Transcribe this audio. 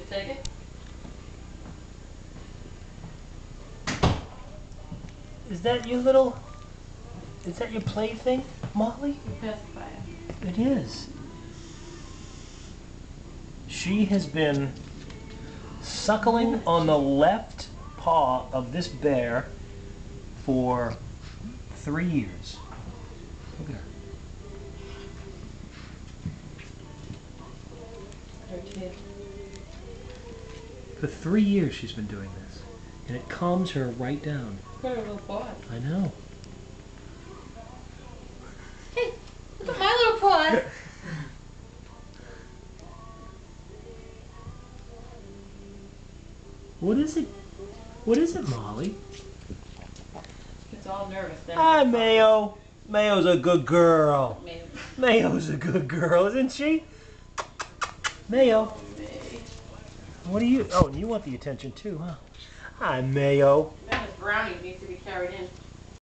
take it? Is that your little... Is that your plaything, Molly? You pacify it. It is. She has been suckling on the left paw of this bear for 3 years. Look at her. Her kid. For 3 years she's been doing this. And it calms her right down. Look at her little paws. I know. Hey, look at my little paws. What is it? What is it, Molly? It's all nervous. Hi, Mayo. Mayo's a good girl. Mayo. Mayo's a good girl, isn't she? Mayo. What do you... Oh, and you want the attention too, huh? Hi, Mayo. That brownie needs to be carried in.